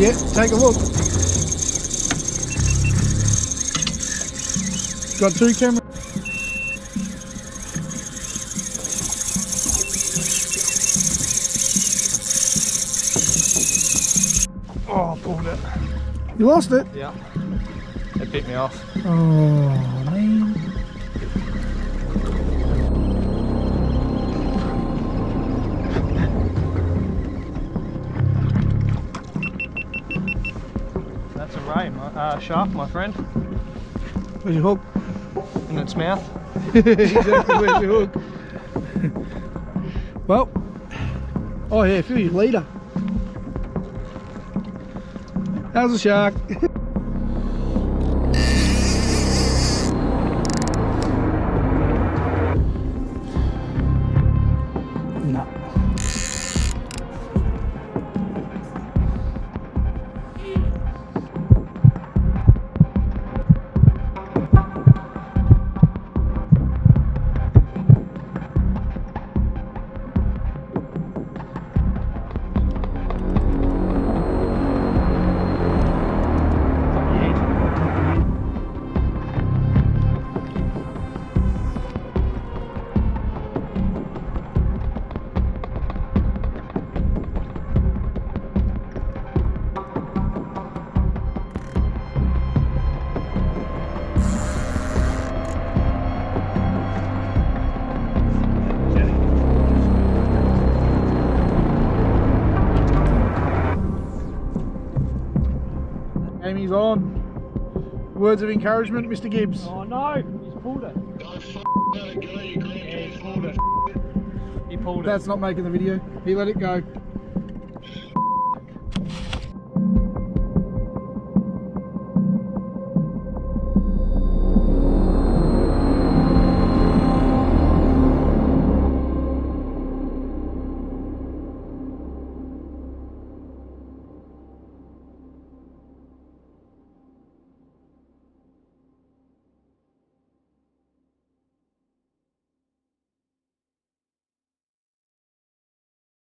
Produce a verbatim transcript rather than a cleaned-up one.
Yeah, take a look. Got two cameras. Oh, I pulled it. You lost it? Yeah. It bit me off. Oh, man. That's a ray, my, uh, shark, my friend. Where's your hook? In its mouth. Exactly, where's your hook? Well, oh yeah, feel your leader. How's the shark? No. Amy's on. Words of encouragement, Mister Gibbs. Oh no, he's pulled it. Go f*** let it go, you grandpa. Yeah, he pulled it. He pulled it. That's not making the video. He let it go.